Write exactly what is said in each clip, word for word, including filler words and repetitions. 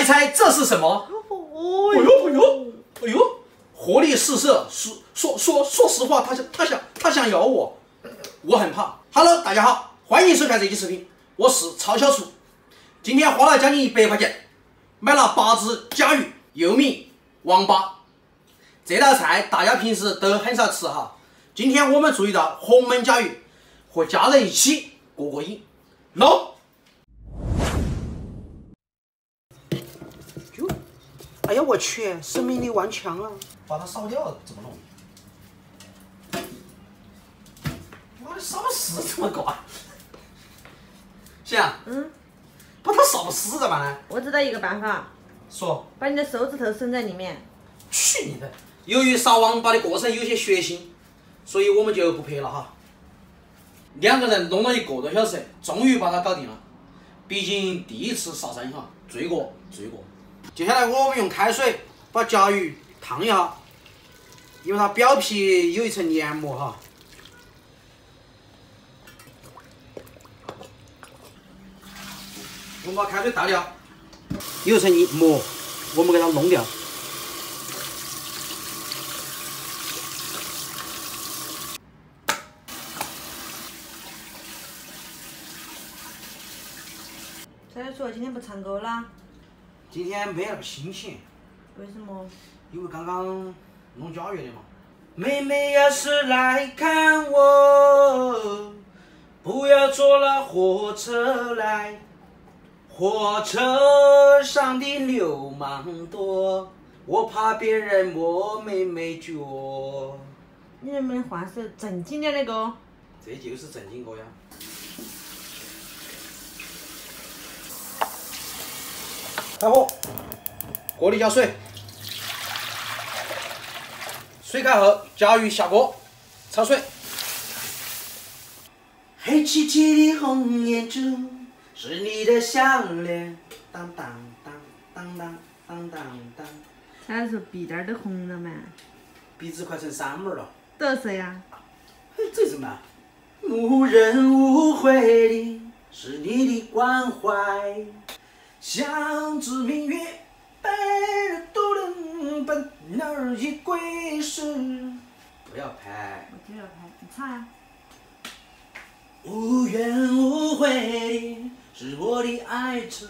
猜这是什么？哎呦哎呦哎呦，活力四射，说说说说实话，他想他想他想咬我，我很怕。Hello， 大家好，欢迎收看这期视频，我是超小厨。今天花了将近一百块钱，买了八只甲鱼，又名王八。这道菜大家平时都很少吃哈，今天我们做一道红焖甲鱼，和家人一起过过瘾。弄。哟，哎呀我去，生命力顽强啊！把它烧掉怎么弄？我的烧死这么高啊！行，嗯，把它烧死咋办呢？ 我知道一个办法， 说， 把你的手指头伸在里面。 去你的！由于烧王八的过程有些血腥，所以我们就不拍了哈。两个人弄了一个多小时，终于把它搞定了。毕竟第一次杀生哈，罪过罪过。接下来我们用开水把甲鱼烫一下，因为它表皮有一层黏膜哈。我们把开水倒掉，有层膜，我们给它弄掉。 小小厨今天不唱歌啦？ 今天没那个心情。 为什么？ 因为刚刚弄甲鱼的嘛。妹妹要是来看我，不要坐了火车来，火车上的流氓多，我怕别人摸妹妹脚。 你能不能换首正经点的歌？ 这就是正经歌呀。开火，锅里加水，水开后，甲鱼下锅，焯水。黑漆漆的红眼珠是你的项链，当当当当当当当当。 小时候鼻蛋儿都红了嘛。 鼻子快成三门了。 多少岁呀？ 这怎么？无人无悔的是你的关怀。像只明月，白日都能奔哪儿一归时。不要拍。 我就要拍，你唱呀。 无怨无悔是我的爱车。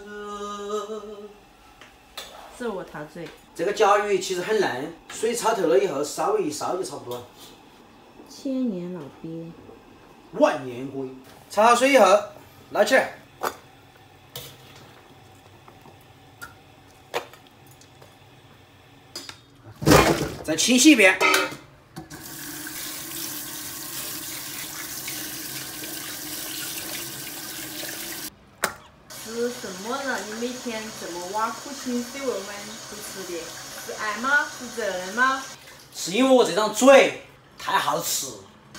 是我陶醉。 这个甲鱼其实很嫩，水焯透了以后，稍微一烧就差不多了。 千年老鳖。 万年龟。焯好水以后，捞起来。再清洗一遍。 是什么让你每天这么挖苦情水问问不吃的？是爱吗？是责任吗？ 是因为我这张嘴太好吃。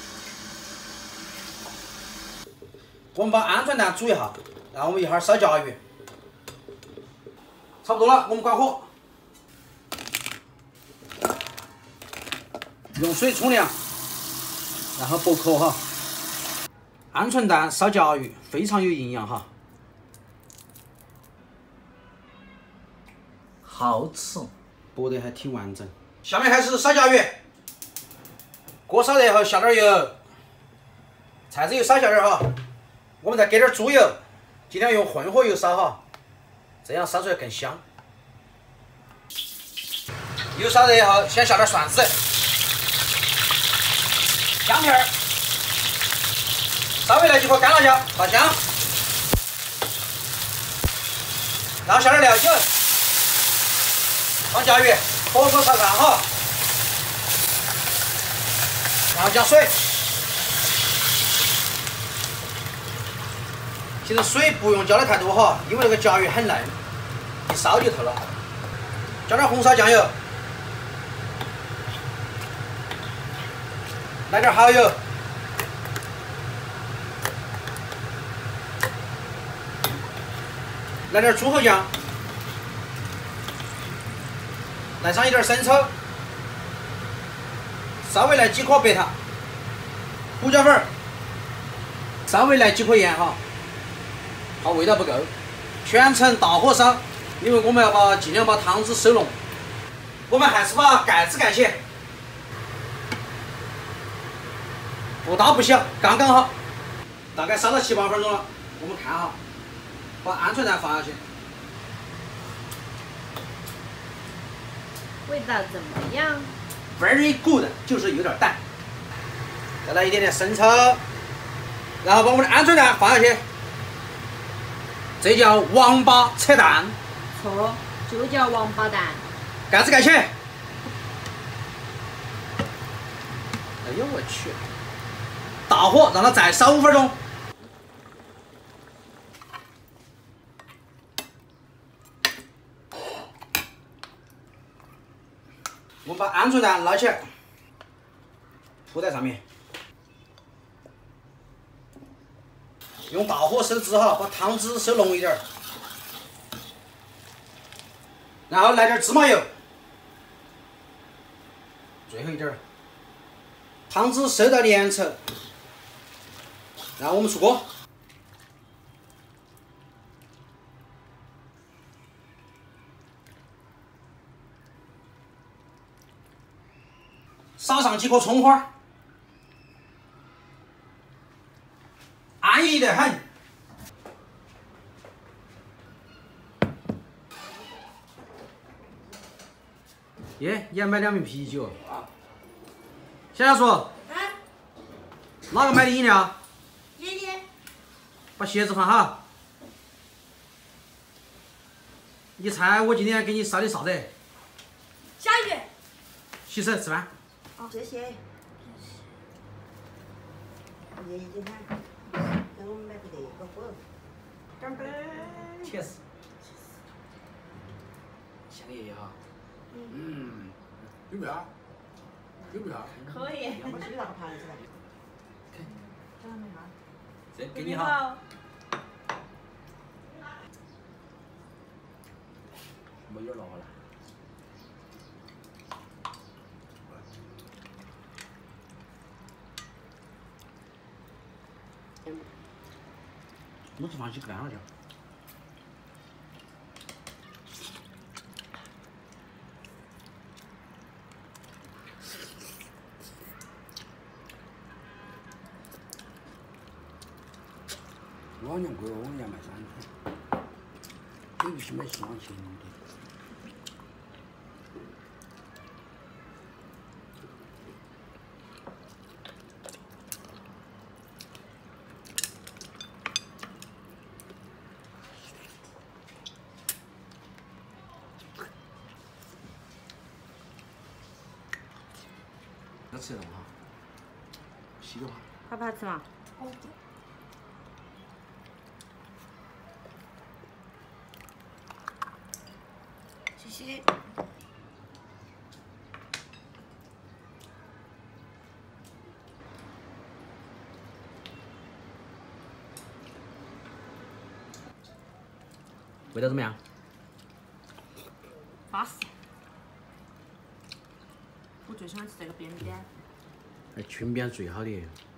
我们把鹌鹑蛋煮一下，然后我们一会儿烧甲鱼。差不多了，我们关火。用水冲凉，然后剥壳哈。鹌鹑蛋烧甲鱼非常有营养哈，好吃，剥得还挺完整。下面开始烧甲鱼，锅烧热后下点油，菜籽油少下点哈，我们再给点猪油，尽量用混合油烧哈，这样烧出来更香。油烧热后，先下点蒜子。姜片儿，稍微来几颗干辣椒，爆香，然后下点料酒，放甲鱼，火锅炒上哈，然后加水。其实水不用加的太多哈，因为那个甲鱼很嫩，一烧就透了。加点红烧酱油。来点蚝油，来点猪头酱，来上一点生抽，稍微来几颗白糖，胡椒粉，稍微来几颗盐哈，怕味道不够，全程大火烧， 因为我们要把尽量把汤汁收浓，我们还是把盖子盖起，不大不小，刚刚好，大概烧了七八分钟了，我们看哈，把鹌鹑蛋放下去， 味道怎么样 ？Very good， 就是有点淡，再来一点点生抽，然后把我们的鹌鹑蛋放下去，这叫王八扯蛋。 错，就叫王八蛋。 盖子盖起。哎呦我去！大火让它再烧五分钟。我们把鹌鹑蛋捞起来，铺在上面，用大火收汁哈，把汤汁收浓一点儿。 然后来点芝麻油，最后一点儿，汤汁收到粘稠，然后我们出锅，撒上几颗葱花，安逸得很。 耶，你还买两瓶啤酒？小小叔， 啊， 哪个买的饮料？ 爷爷， 把鞋子换好。你猜我今天给你烧的啥子？ 下雨。 洗手吃饭。 哦，谢谢。爷爷今天给我们买不得一个火。干杯。 确实。像爷爷哈。嗯。有没有？有没有？ 可以。 我去那个盘子来。看到没哈？ 这给你哈。没有了了。我是放起干了就。往年贵，往年卖三块，这个是买双钱的。要吃了哈，稀的话。 怕不怕吃嘛？ 谢谢。 味道怎么样？ 巴适。我最喜欢吃这个边边。 哎，裙边最好的。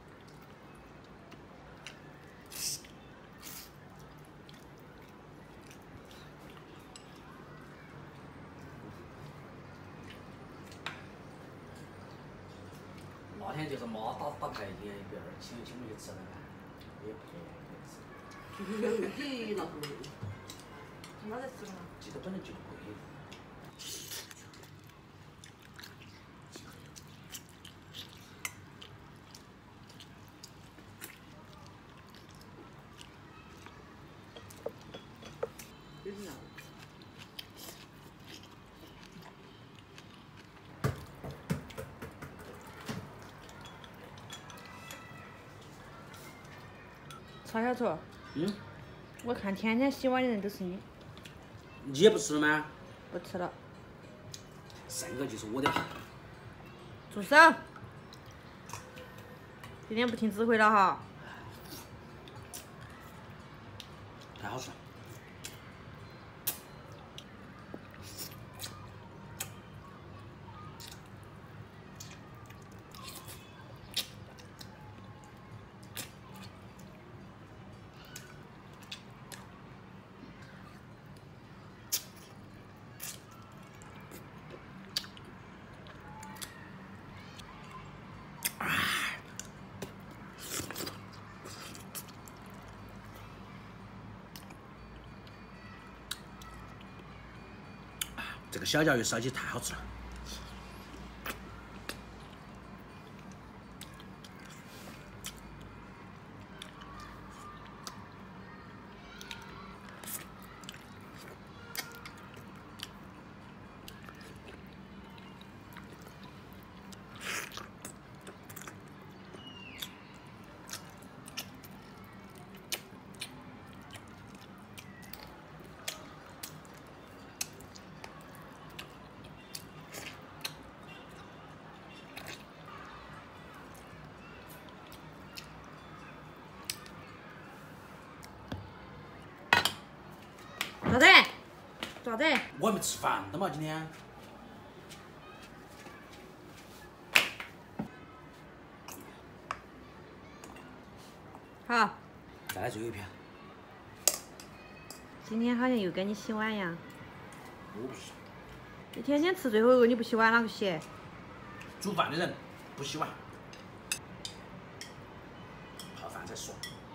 那天就是妈打打牌的，别人请请我们去吃那个，也不便宜。 你那不？哪在吃嘛？ 记得本来就贵。 就是那。 曹小厨， 嗯， 我看天天洗碗的人都是你， 你也不吃了吗？ 不吃了。 上个就是我的牌。 住手！今天不听指挥了哈。 太好吃了。 这个小脚鱼烧鸡太好吃了。 咋子？咋子？ 我还没吃饭的嘛，今天。 好， 再来最后一片。 今天好像又给你洗碗呀？ 我不是。 你天天吃最后一个你不洗碗哪个洗？ 煮饭的人不洗碗，泡饭再说。